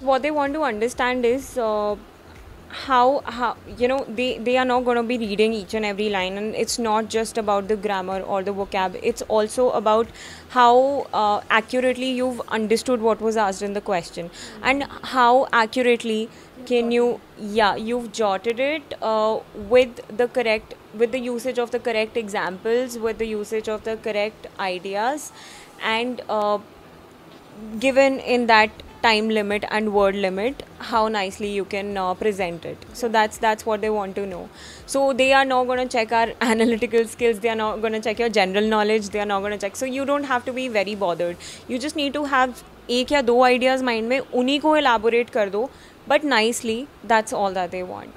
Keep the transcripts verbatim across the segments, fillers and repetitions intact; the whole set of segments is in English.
what they want to understand is uh, how how you know they they are not going to be reading each and every line, and it's not just about the grammar or the vocab. It's also about how uh, accurately you've understood what was asked in the question, and how accurately can you, yeah, you've jotted it uh, with the correct, with the usage of the correct examples, with the usage of the correct ideas, and uh, given in that time limit and word limit, how nicely you can uh, present it. So that's that's what they want to know. So they are not going to check our analytical skills, they are not going to check your general knowledge, they are not going to check. So you don't have to be very bothered. You just need to have एक या दो ideas mind में, उन्हीं को elaborate कर दो, but nicely. That's all that they want.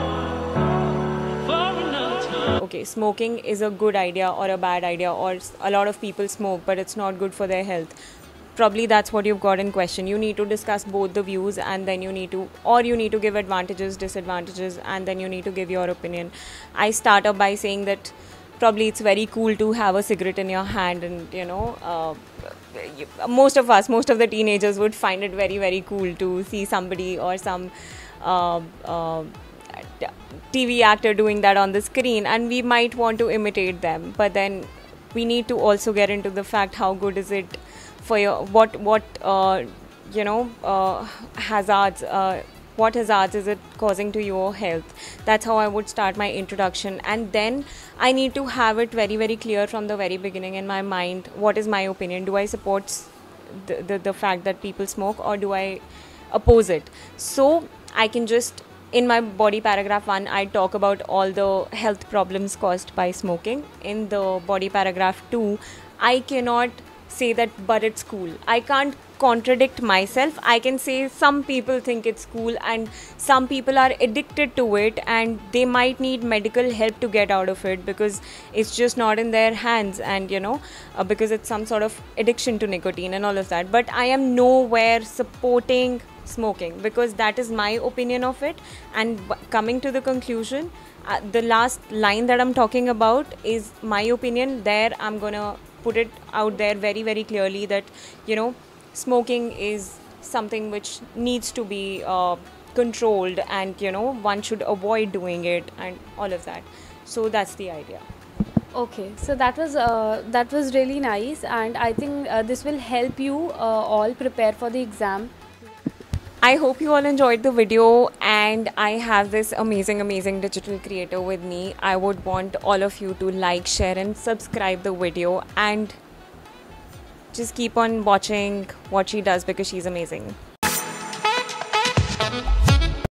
Okay, smoking is a good idea or a bad idea, or a lot of people smoke but it's not good for their health. Probably that's what you've got in question. You need to discuss both the views, and then you need to, or you need to give advantages, disadvantages, and then you need to give your opinion. I start up by saying that probably it's very cool to have a cigarette in your hand, and you know, uh, you, most of us, most of the teenagers would find it very, very cool to see somebody or some uh, uh, T V actor doing that on the screen, and we might want to imitate them. But then we need to also get into the fact, how good is it for your, what what uh, you know uh, hazards, uh, what hazards is it causing to your health. That's how I would start my introduction, and then I need to have it very, very clear from the very beginning in my mind. What is my opinion? Do I support the, the, the fact that people smoke, or do I oppose it? So I can just, in my body paragraph one, I talk about all the health problems caused by smoking. In the body paragraph two, I cannot say that but it's cool. I can't contradict myself. I can say some people think it's cool and some people are addicted to it, and they might need medical help to get out of it because it's just not in their hands, and you know uh, because it's some sort of addiction to nicotine and all of that. But I am nowhere supporting smoking because that is my opinion of it. And coming to the conclusion, uh, the last line that I'm talking about is my opinion. There I'm gonna put it out there very, very clearly that you know smoking is something which needs to be uh, controlled, and you know one should avoid doing it and all of that. So that's the idea. Okay, so that was uh, that was really nice, and I think uh, this will help you uh, all prepare for the exam. I hope you all enjoyed the video, and I have this amazing, amazing digital creator with me. I would want all of you to like, share and subscribe the video, and just keep on watching what she does because she's amazing.